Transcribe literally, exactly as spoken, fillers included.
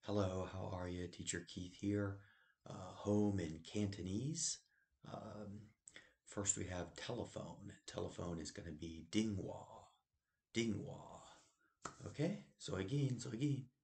Hello, how are you? Teacher Keith here, uh, home in Cantonese. Um, First we have telephone. Telephone is going to be dingwa, dingwa. Okay, so again, so again.